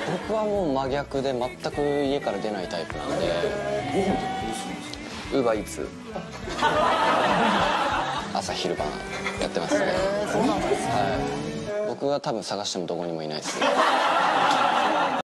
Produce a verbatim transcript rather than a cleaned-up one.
僕はもう真逆で全く家から出ないタイプなんで。ウーバーイーツ朝昼晩やってますね。そうなんですね。はい。僕は多分探してもどこにもいないですね。